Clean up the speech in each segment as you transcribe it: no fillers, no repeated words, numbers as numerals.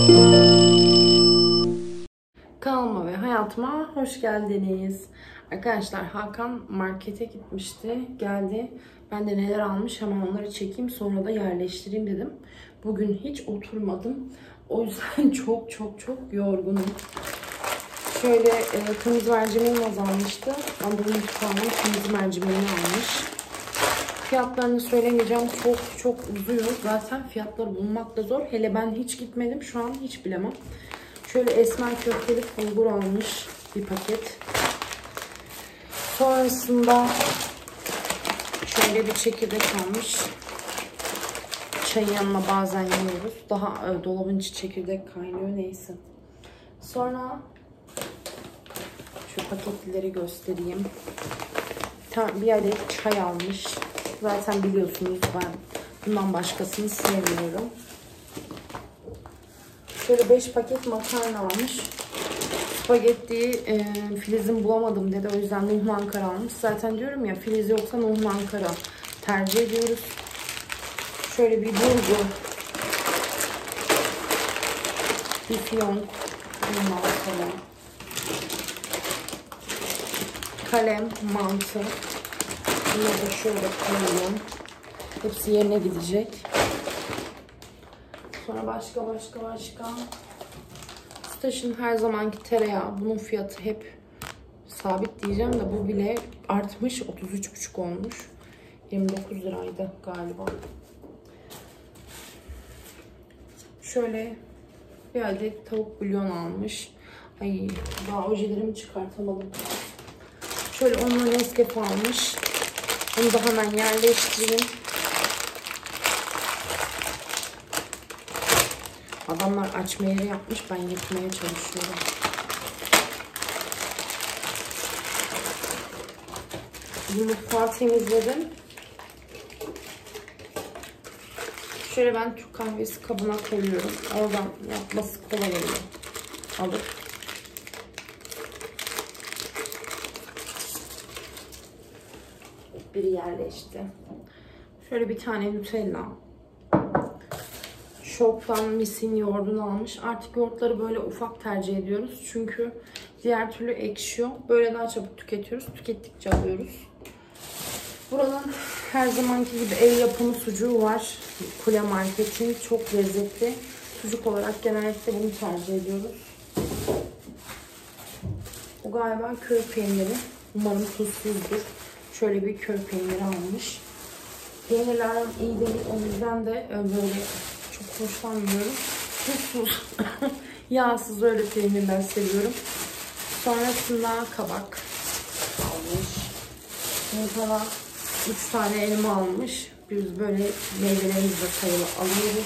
Kanalıma ve hayatıma hoş geldiniz. Arkadaşlar Hakan markete gitmişti, geldi. Ben de neler almış hemen onları çekeyim, sonra da yerleştireyim dedim. Bugün hiç oturmadım. O yüzden çok yorgunum. Şöyle kırmızı mercimeğim azalmıştı. Anadolu mutfağının kırmızı mercimeğini almış. Fiyatlarını söylemeyeceğim. Çok uzuyor. Zaten fiyatları bulmak da zor. Hele ben hiç gitmedim. Şu an hiç bilemem. Şöyle esmer köfteli bulgur almış bir paket. Sonrasında şöyle bir çekirdek almış. Çayın yanına bazen yiyoruz. Daha dolabın içi çekirdek kaynıyor, neyse. Sonra şu paketleri göstereyim. Bir adet çay almış. Zaten biliyorsunuz ben bundan başkasını sevmiyorum. Şöyle 5 paket makarna almış. Spagettiyi Filiz'in bulamadım dedi. O yüzden Nuhlu Ankara almış. Zaten diyorum ya, Filiz yoksa Nuhlu Ankara tercih ediyoruz. Şöyle bir burgu. Bir fiyonk. Kalem, mantı. Bunları da şöyle koyuyorum. Hepsi yerine gidecek. Sonra başka. Staş'ın her zamanki tereyağı. Bunun fiyatı hep sabit diyeceğim de bu bile artmış. 33,5 olmuş. 29 liraydı galiba. Şöyle bir adet tavuk bulyon almış. Ay, daha ojelerimi çıkartamadım. Şöyle onunla Nescafe almış. Onu da hemen yerleştireyim. Adamlar açma yeri yapmış. Ben yıkmaya çalışıyorum. Bu mutfağı temizledim. Şöyle ben Türk kahvesi kabına koyuyorum. Oradan yapması kolay oluyor. Alıp. Biri yerleşti. Şöyle bir tane Nutella. Şok'tan Mis'in yoğurdunu almış. Artık yoğurtları böyle ufak tercih ediyoruz. Çünkü diğer türlü ekşiyor. Böyle daha çabuk tüketiyoruz. Tükettikçe alıyoruz. Buranın her zamanki gibi ev yapımı sucuğu var. Kule Market'in çok lezzetli. Sucuk olarak genellikle bunu tercih ediyoruz. Bu galiba köy peyniri. Umarım tuzsuzdur. Şöyle bir köy peyniri almış. Peynirler iyi değil. O yüzden de böyle çok hoşlanmıyorum. Tuzsuz, yağsız öyle peynirler seviyorum. Sonrasında kabak almış. Sonra 3 tane elma almış. Biz böyle meyvelerimizi de sayılı alıyoruz.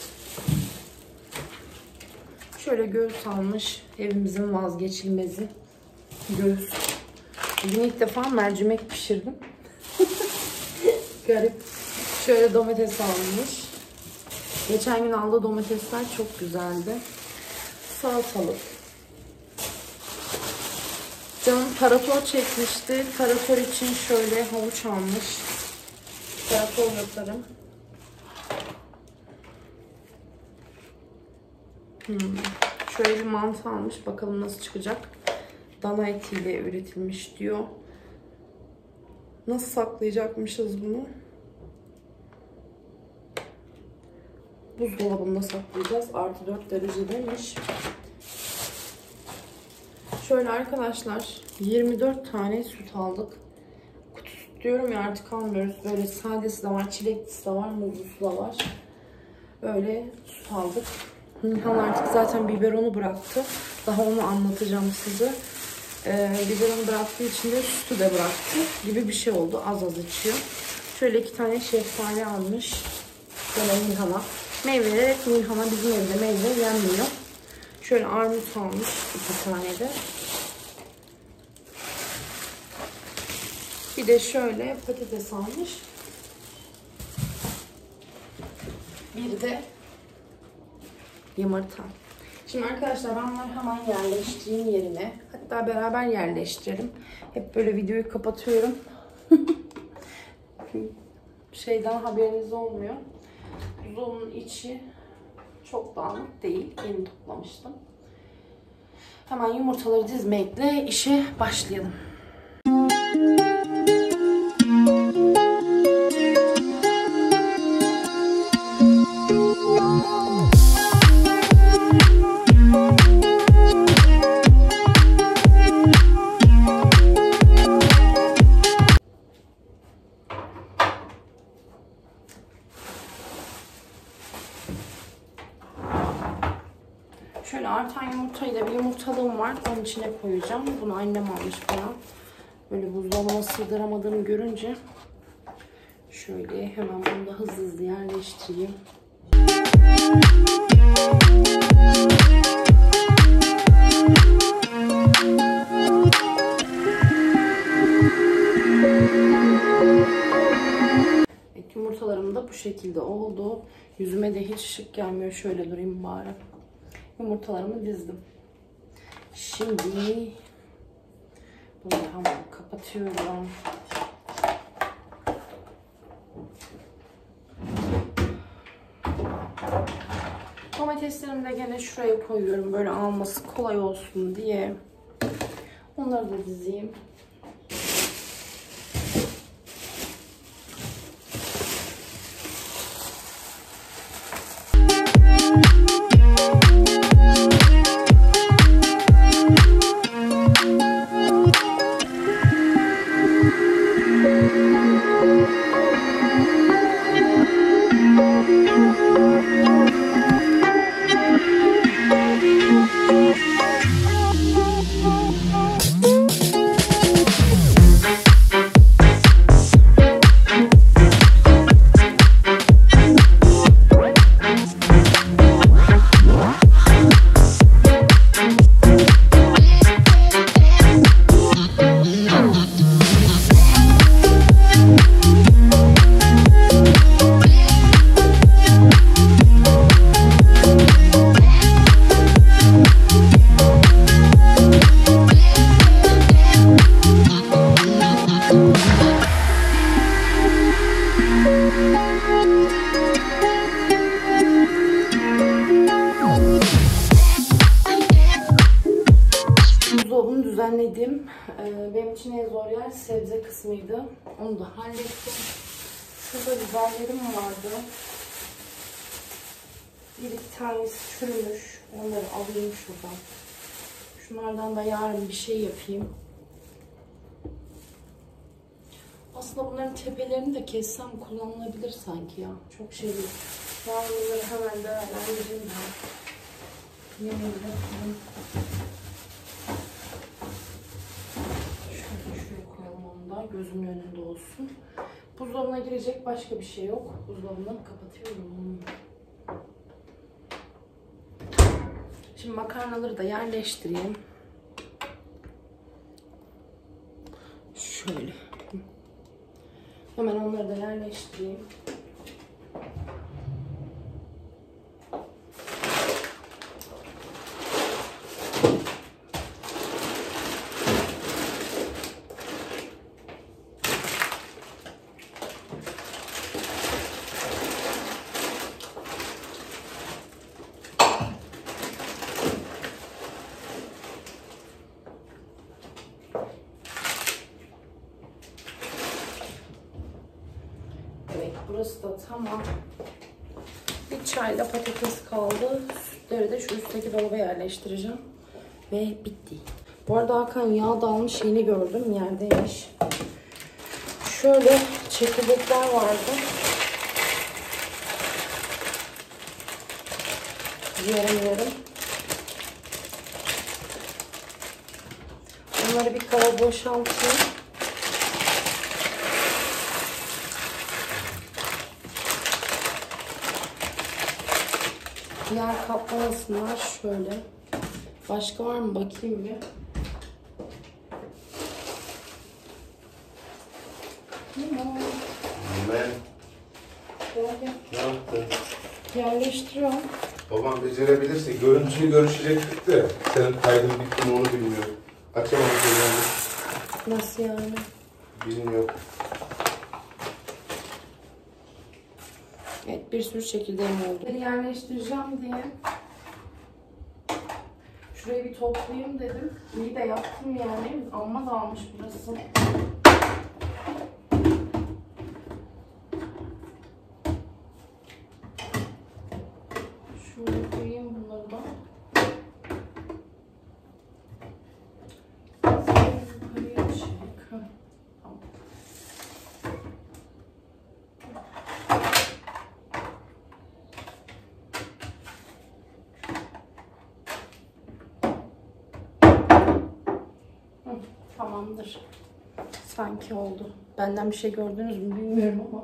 Şöyle göğüs almış. Evimizin vazgeçilmezi. Göğüs. Bugün ilk defa mercimek pişirdim. Garip. Şöyle domates almış. Geçen gün aldığı domatesler çok güzeldi. Salatalık. Canım tarator çekmişti. Tarator için şöyle havuç almış. Tarator yaparım. Şöyle bir mantı almış. Bakalım nasıl çıkacak. Dana etiyle üretilmiş diyor. Nasıl saklayacakmışız bunu? Buzdolabında saklayacağız. Artı 4 derece demiş. Şöyle arkadaşlar 24 tane süt aldık. Kutu süt diyorum ya, artık almıyoruz. Böyle sadesi de var, çileklisi de var, muzlusu da var. Böyle süt aldık. Nilhan artık zaten biberonu bıraktı. Daha onu anlatacağım size. Biberonu bıraktığı için de sütü de bıraktı gibi bir şey oldu. Az içiyor. Şöyle 2 tane şeftali almış. Böyle Nilhan'a. Meyveler hep Nilhan'a, bizim evde meyve yenmiyor. Şöyle armut almış 2 tane de. Bir de şöyle patates almış. Bir de yumurta. Şimdi arkadaşlar ben bunları hemen yerleştireyim yerine. Hatta beraber yerleştirelim. Hep böyle videoyu kapatıyorum. Şeyden haberiniz olmuyor. Buzdolabının içi Çok dağınık değil. Yeni toplamıştım. Hemen yumurtaları dizmekle işe başlayalım. Şöyle artan yumurtayla bir yumurtalığım var. Onun içine koyacağım. Bunu annem almış bana. Böyle buzdolabına sığdıramadığımı görünce şöyle hemen bunu da hızlı hızlı yerleştireyim. Evet, yumurtalarım da bu şekilde oldu. Yüzüme de hiç ışık gelmiyor. Şöyle durayım bari. Yumurtalarımı dizdim. Şimdi bunu hemen kapatıyorum. Domateslerimi de gene şuraya koyuyorum. Böyle alması kolay olsun diye. Onları da dizeyim. Buzdolabını düzenledim. Benim için en zor yer sebze kısmıydı. Onu da hallettim. Şurada biberlerim vardı. Bir iki tanesi çürümüş. Onları alayım şuradan. Şunlardan da yarın bir şey yapayım. Aslında bunların tepelerini de kessem kullanılabilir sanki ya. Çok şey değil. Yarın bunları hemen değerlendireyim ben. Yemeğimde koyayım. Şuraya koyalım onu da. Gözümün önünde olsun. Buzdolabına girecek başka bir şey yok. Buzdolabını kapatıyorum. Şimdi makarnaları da yerleştireyim. Şöyle. Hemen onları da yerleştireyim. Burası da tamam. Bir çayla patates kaldı. Sütleri de şu üstteki dolaba yerleştireceğim. Ve bitti. Bu arada Hakan yağ dalmış, yeni gördüm. Yerdeymiş. Şöyle çekirdekler vardı. Yarım. Onları bir kaba boşaltayım. Yer kaplamasınlar şöyle. Başka var mı bakayım bir. Ben ne yaptın? Yerleştiriyorum. Babam becerebilirse görüntüyü görüşecektik de senin kaydın bitti mi onu bilmiyorum. Açamadım seni. Nasıl yani? Bilmiyorum. Evet, bir sürü çekirdeğim oldu. Yerleştireceğim diye şurayı bir toplayayım dedim. İyi de yaptım yani. Amma dağılmış burası. Şöyle koyayım bunları da. Yukarıya çık. Tamam. Tamamdır. Sanki oldu. Benden bir şey gördünüz mü bilmiyorum ama.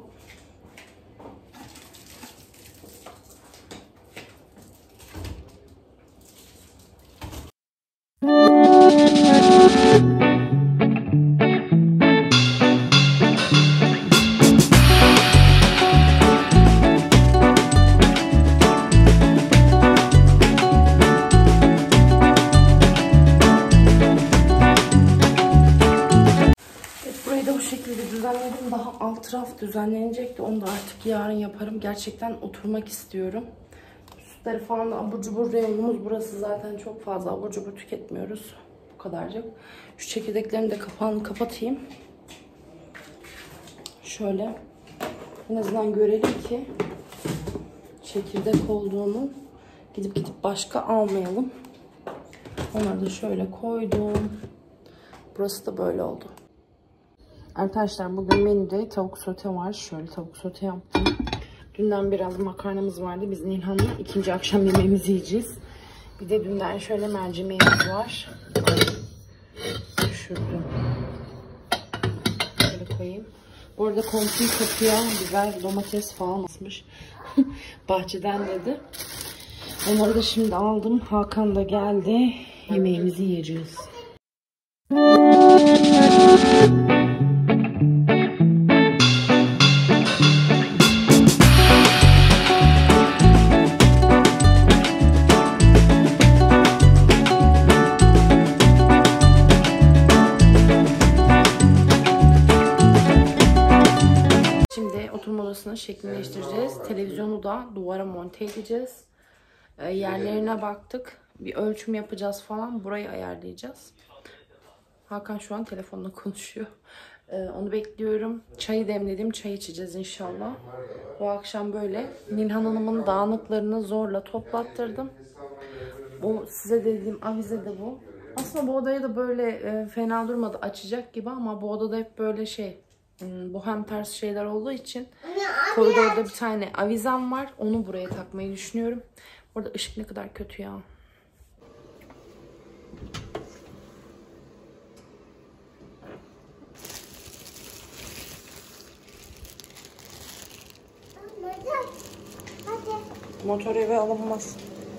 Düzenledim. Daha alt raf düzenlenecekti. Onu da artık yarın yaparım. Gerçekten oturmak istiyorum. Sütleri falan da abur cubur reyonumuz burası. Zaten çok fazla abur cubur tüketmiyoruz. Bu kadarcık. Şu çekirdeklerin de kapağını kapatayım. Şöyle. En azından görelim ki çekirdek olduğunu gidip başka almayalım. Onları da şöyle koydum. Burası da böyle oldu. Arkadaşlar bugün menüde tavuk sote var. Şöyle tavuk sote yaptım. Dünden biraz makarnamız vardı. Biz Nilhan'la ikinci akşam yemeğimizi yiyeceğiz. Bir de dünden şöyle mercimeğimiz var. Düşürdüm. Şöyle koyayım. Bu arada komşum kapıya biber, domates falan asmış. Bahçeden dedi. Onları da şimdi aldım. Hakan da geldi. Yemeğimizi yiyeceğiz. Şekilleştireceğiz. Televizyonu da duvara monte edeceğiz. Yerlerine baktık. Bir ölçüm yapacağız falan. Burayı ayarlayacağız. Hakan şu an telefonla konuşuyor. Onu bekliyorum. Çayı demledim. Çay içeceğiz inşallah. Bu akşam böyle. Nilhan Hanım'ın dağınıklarını zorla toplattırdım. O size dediğim avize de bu. Aslında bu odaya da böyle fena durmadı. Açacak gibi ama bu odada hep böyle bohem tarz şeyler olduğu için koridorda bir tane avizem var. Onu buraya takmayı düşünüyorum. Orada ışık ne kadar kötü ya. Motor eve alınmaz.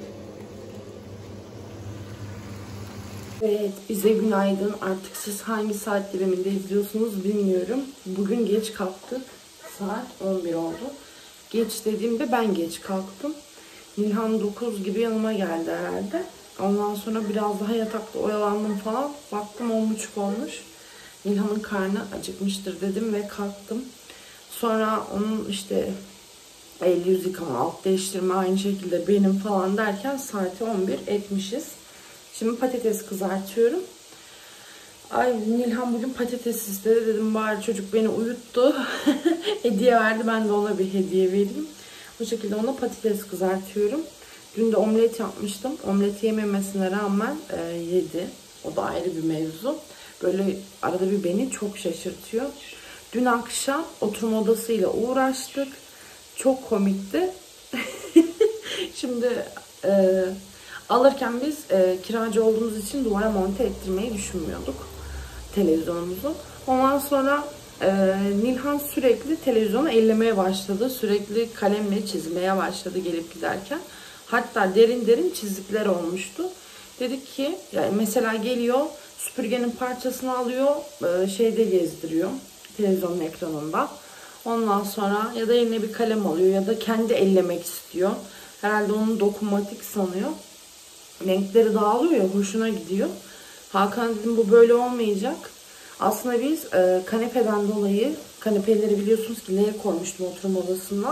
Evet, bize günaydın. Artık siz hangi saat diliminde izliyorsunuz bilmiyorum. Bugün geç kalktık. Saat 11 oldu. Geç dediğimde ben geç kalktım. Nilhan 9 gibi yanıma geldi herhalde. Ondan sonra biraz daha yatakta oyalandım falan. Baktım 10.30 olmuş. Nilhan'ın karnı acıkmıştır dedim ve kalktım. Sonra onun el yüz yıkama, alt değiştirme aynı şekilde benim falan derken saati 11 etmişiz. Şimdi patates kızartıyorum. Nilhan bugün patates istedi. Dedim bari çocuk beni uyuttu. Hediye verdi. Ben de ona bir hediye vereyim. Bu şekilde ona patates kızartıyorum. Dün de omlet yapmıştım. Omlet yememesine rağmen yedi. O da ayrı bir mevzu. Böyle arada bir beni çok şaşırtıyor. Dün akşam oturma odasıyla uğraştık. Çok komikti. Şimdi alırken biz kiracı olduğumuz için duvara monte ettirmeyi düşünmüyorduk televizyonumuzu. Ondan sonra Nilhan sürekli televizyonu ellemeye başladı. Sürekli kalemle çizmeye başladı gelip giderken. Hatta derin çizikler olmuştu. Dedik ki yani mesela geliyor süpürgenin parçasını alıyor şeyde gezdiriyor televizyonun ekranında. Ondan sonra ya da eline bir kalem alıyor ya da kendi ellemek istiyor. Herhalde onu dokunmatik sanıyor. Renkleri dağılıyor ya, hoşuna gidiyor. Hakan dedim bu böyle olmayacak. Aslında biz kanepeden dolayı, kanepeleri biliyorsunuz ki L'ye koymuştum oturma odasına.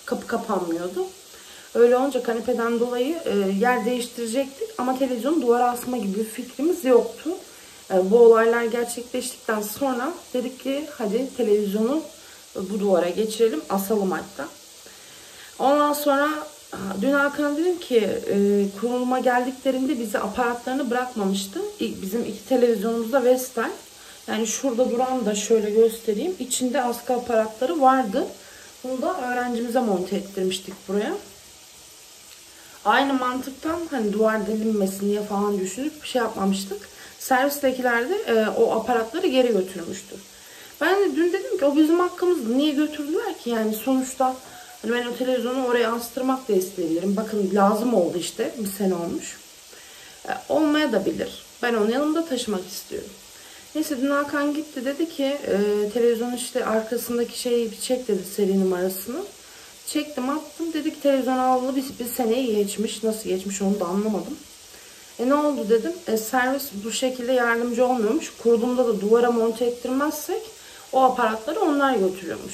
Kapı kapanmıyordu. Öyle olunca kanepeden dolayı yer değiştirecektik ama televizyonu duvara asma gibi bir fikrimiz yoktu. Bu olaylar gerçekleştikten sonra dedik ki hadi televizyonu bu duvara geçirelim, asalım hatta. Ondan sonra dün Hakan'a dedim ki kuruluma geldiklerinde bize aparatlarını bırakmamıştı. Bizim 2 televizyonumuz da Vestel. Yani şurada duran da şöyle göstereyim. İçinde askı aparatları vardı. Bunu da öğrencimize monte ettirmiştik buraya. Aynı mantıktan hani duvar delinmesin diye falan düşünüp bir şey yapmamıştık. Servistekiler de o aparatları geri götürmüştü. Ben de dün dedim ki o bizim hakkımızdı. Niye götürdüler ki? Yani sonuçta hani ben o televizyonu oraya astırmak da isteyebilirim. Bakın lazım oldu işte. Bir sene olmuş. Olmaya da bilir. Ben onu yanımda taşımak istiyorum. Neyse dün Hakan gitti dedi ki televizyonun işte arkasındaki şeyi bir çek dedi, seri numarasını. Çektim attım. Dedi ki televizyon alalı bir seneyi geçmiş. Nasıl geçmiş onu da anlamadım. Ne oldu dedim. Servis bu şekilde yardımcı olmuyormuş. Kurulumda da duvara monte ettirmezsek o aparatları onlar götürüyormuş.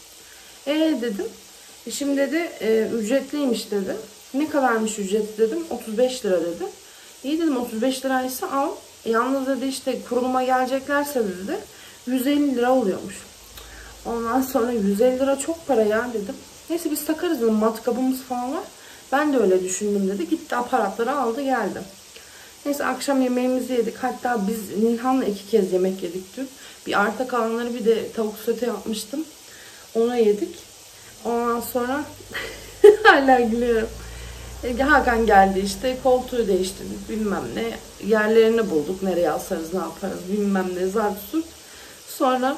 Dedim. Şimdi dedi ücretliymiş dedi. Ne kadarmış ücreti dedim. 35 lira dedi. İyi dedim 35 liraysa al. Yalnız dedi işte kuruluma geleceklerse dedi 150 lira oluyormuş. Ondan sonra 150 lira çok para ya dedim. Neyse biz takarız dedim, matkabımız falan var. Ben de öyle düşündüm dedi. Gitti aparatları aldı geldi. Neyse akşam yemeğimizi yedik. Hatta biz Nilhan'la 2 kez yemek yedik dün. Bir arta kalanları bir de tavuk sote yapmıştım. Onu yedik. Ondan sonra hala gülüyorum. Hakan geldi işte koltuğu değiştirdik bilmem ne. Yerlerini bulduk. Nereye asarız ne yaparız bilmem ne zart surt. Sonra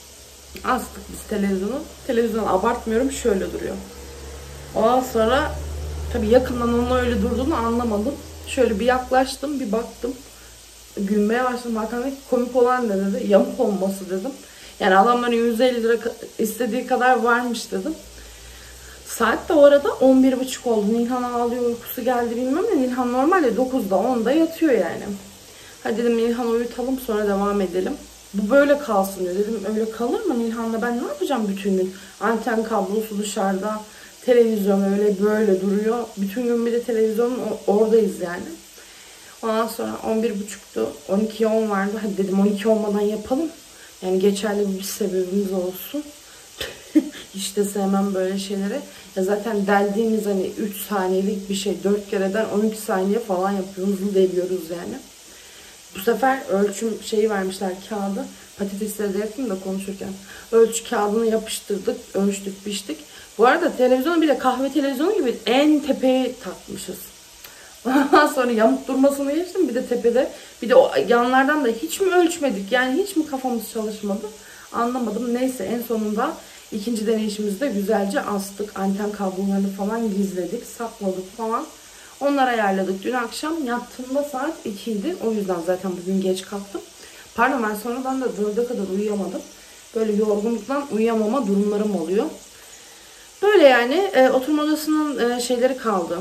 astık biz televizyonu. Televizyon abartmıyorum şöyle duruyor. Ondan sonra tabii yakından onun öyle durduğunu anlamadım. Şöyle bir yaklaştım bir baktım. Gülmeye başladım. Hakan dedi komik olan ne dedi. Yamuk olması dedim. Yani adamların 150 lira istediği kadar varmış dedim. Saat de o arada 11.30 oldu. Nilhan ağlıyor, uykusu geldi bilmem ne. Nilhan normalde 9'da 10'da yatıyor yani. Hadi dedim Nilhan'ı uyutalım sonra devam edelim. Bu böyle kalsın diyor. Dedim öyle kalır mı Nilhan'la ben ne yapacağım bütün gün? Anten kablosu dışarıda. Televizyon öyle böyle duruyor. Bütün gün bir de televizyonun oradayız yani. Ondan sonra 11.30'tu. 12'ye 10 vardı. Hadi dedim 12 olmadan yapalım. Yani geçerli bir sebebimiz olsun. Hiç de sevmem böyle şeyleri. Ya zaten deldiğimiz hani 3 saniyelik bir şey 4 kereden 12 saniye falan yapıyoruz. Hızlı deliyoruz yani. Bu sefer ölçüm şeyi vermişler kağıdı. Patatesleri de yaptım da konuşurken. Ölçü kağıdını yapıştırdık. Ölçtük biçtik. Bu arada televizyonu bile kahve televizyonu gibi en tepeye takmışız. Ondan sonra yamuk durmasını geçtim. Bir de tepede. Bir de o yanlardan da hiç mi ölçmedik? Yani hiç mi kafamız çalışmadı? Anlamadım. Neyse en sonunda ikinci deneyişimizde güzelce astık. Anten kablolarını falan gizledik. Sakladık falan. Onları ayarladık. Dün akşam yattığımda saat 2 idi. O yüzden zaten bugün geç kalktım. Pardon ben sonradan da 4'e kadar uyuyamadım. Böyle yorgunluktan uyuyamama durumlarım oluyor. Böyle yani oturma odasının şeyleri kaldı.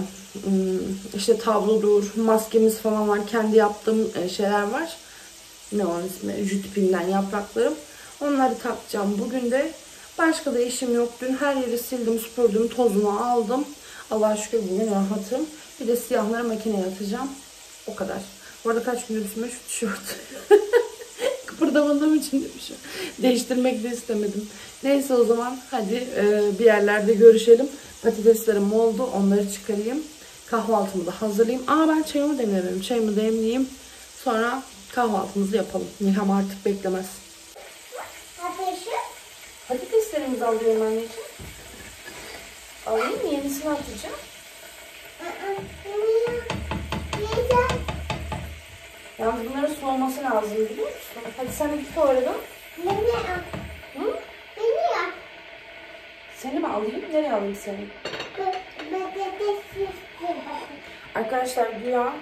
İşte tablodur, maskemiz falan var. Kendi yaptığım şeyler var. Ne onun ismi? Jütipinden yapraklarım. Onları takacağım. Bugün de başka da işim yok. Dün her yeri sildim, süpürdüm, tozunu aldım. Allah'a şükür bugün rahatım. Bir de siyahları makineye atacağım. O kadar. Bu arada kaç gündür üstüme şu tişört. Kıpırdamadığım için demişim. Değiştirmek de istemedim. Neyse o zaman hadi bir yerlerde görüşelim. Patateslerim oldu. Onları çıkarayım. Kahvaltımı da hazırlayayım. Ben çayımı demlemedim. Çayımı demleyeyim. Sonra kahvaltımızı yapalım. Nilham artık beklemez. Patateslerimizi alıyorum anneciğim. Alayım mı? Yenisini atacağım. Yalnız bunların soğuması lazım biliyor musun? Hadi sen git oradan. Nereye? Hı? Nereye? Seni mi alayım? Nereye alayım seni? Arkadaşlar güya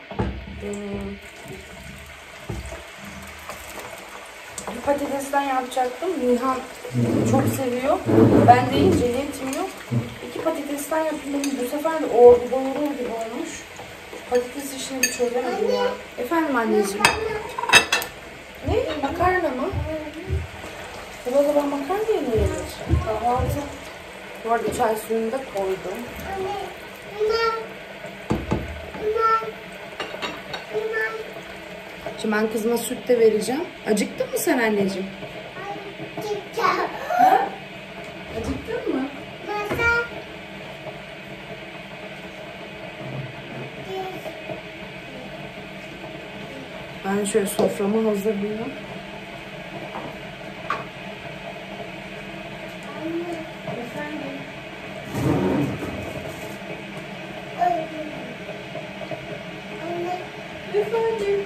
bir patatesten yapacaktım. Nilhan çok seviyor. Ben deyince yetmiyor. 2 patatesten yapayım. Bu sefer de ordu doyurur gibi olmuş. Patates işini bir çözemedim ya. Efendim anneciğim. Ne? Makarna mı? Bu da ben makarna yenir. Kahvaltı. Bu arada çay suyunu da koydum. Şimdi ben kızıma süt de vereceğim. Acıktın mı sen anneciğim? Ha? Acıktın mı? Ben şöyle soframı hazırlayayım. Efendim? Efendim?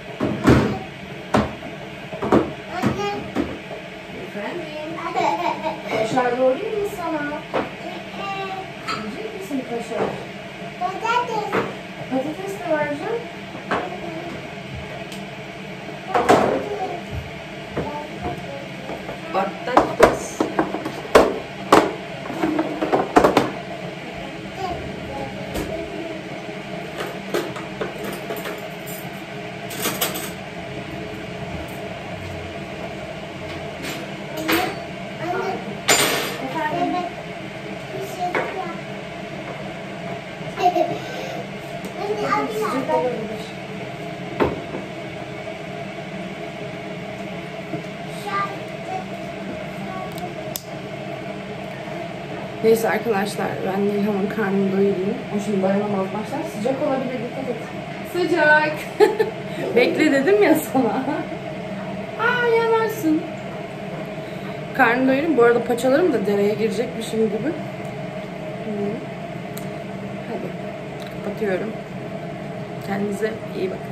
Efendim? Kaşar doğrayayım mı sana? Yiyecek misin kaşar? Patates de vereceğim. Patates. Sıcak olabilir. Neyse arkadaşlar, ben Nilhan'ın karnını doyurayım. O şimdi dayanamaz başlar. Sıcak olabilir, dikkat et. Sıcak. Bekle dedim ya sana. Aa, yanarsın. Karnını doyurayım. Bu arada paçalarım da dereye girecekmişim gibi. Hadi kapatıyorum. Kendinize iyi bakın.